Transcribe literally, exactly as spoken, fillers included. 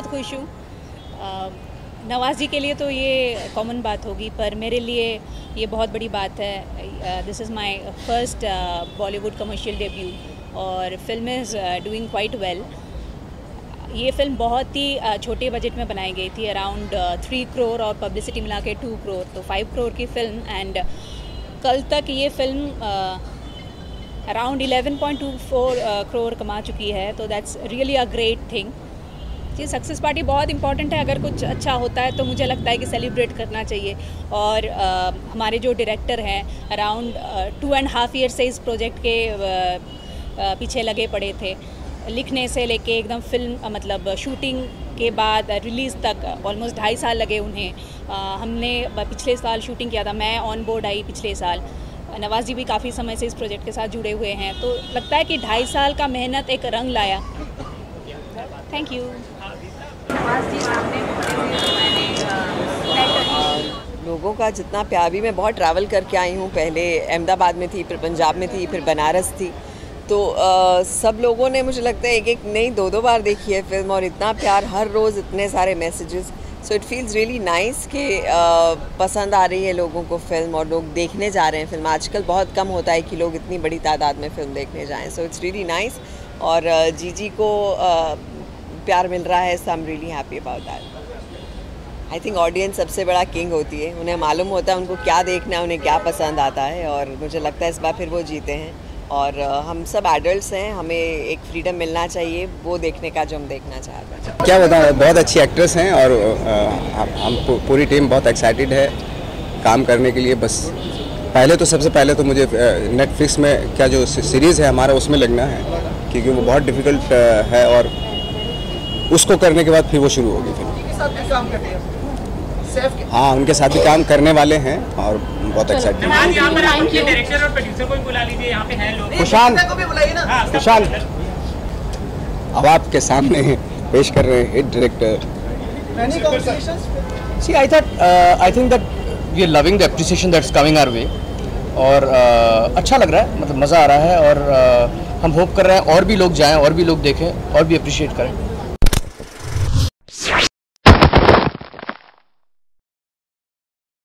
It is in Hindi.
बहुत खुश हूँ। नवाज़ी के लिए तो ये कॉमन बात होगी, पर मेरे लिए ये बहुत बड़ी बात है। This is my first Bollywood commercial debut और film is doing quite well. ये फिल्म बहुत ही uh, छोटे बजट में बनाई गई थी, अराउंड थ्री करोड़ और पब्लिसिटी मिला के टू करोड़, तो फाइव करोड़ की फिल्म। एंड कल तक ये film around eleven point two four crore कमा चुकी है, तो that's really a great thing. जी, सक्सेस पार्टी बहुत इंपॉर्टेंट है। अगर कुछ अच्छा होता है तो मुझे लगता है कि सेलिब्रेट करना चाहिए। और uh, हमारे जो डायरेक्टर हैं around two and half year से इस प्रोजेक्ट के uh, uh, पीछे लगे पड़े थे, लिखने से लेके एकदम फिल्म uh, मतलब शूटिंग के बाद रिलीज़ तक ऑलमोस्ट ढाई साल लगे उन्हें। uh, हमने पिछले साल शूटिंग किया था, मैं ऑन बोर्ड आई पिछले साल। नवाज़ी भी काफ़ी समय से इस प्रोजेक्ट के साथ जुड़े हुए हैं, तो लगता है कि ढाई साल का मेहनत एक रंग लाया। Thank you. लोगों का जितना प्यार भी, मैं बहुत ट्रैवल करके आई हूँ, पहले अहमदाबाद में थी, फिर पंजाब में थी, फिर बनारस थी, तो आ, सब लोगों ने मुझे लगता है एक एक नहीं दो दो बार देखी है फिल्म, और इतना प्यार हर रोज़, इतने सारे messages. So it feels really nice कि आ, पसंद आ रही है लोगों को फिल्म और लोग देखने जा रहे हैं फिल्म। आजकल बहुत कम होता है कि लोग इतनी बड़ी तादाद में फिल्म देखने जाएँ, सो इट्स रियली नाइस। और जीजी को आ, प्यार मिल रहा है, so I am really happy about that. I think audience सबसे बड़ा किंग होती है, उन्हें मालूम होता है उनको क्या देखना है, उन्हें क्या पसंद आता है, और मुझे लगता है इस बार फिर वो जीते हैं। और हम सब एडल्ट्स हैं, हमें एक फ्रीडम मिलना चाहिए वो देखने का जो हम देखना चाहते हैं। क्या बताएं, बहुत अच्छी एक्ट्रेस हैं और हम पूरी टीम बहुत एक्साइटेड है काम करने के लिए। बस पहले तो सबसे पहले तो मुझे नेटफ्लिक्स में क्या जो सीरीज़ है हमारा उसमें लगना है, क्योंकि वो बहुत डिफ़िकल्ट है, और उसको करने के बाद फिर वो शुरू होगी फिर। हाँ, उनके साथ भी काम करने वाले हैं और बहुत एक्साइटेड हैं। डायरेक्टर और प्रोड्यूसर को भी बुला लीजिए, यहाँ पे हैं लोग। कुशान, कुशान अब आपके सामने पेश कर रहे हैं hit director. See, I thought, uh, I think that we are loving the appreciation that's coming our way, और uh, अच्छा लग रहा है, मतलब मज़ा आ रहा है, और uh, हम होप कर रहे हैं और भी लोग जाएं और भी लोग देखें और भी अप्रिशिएट करें।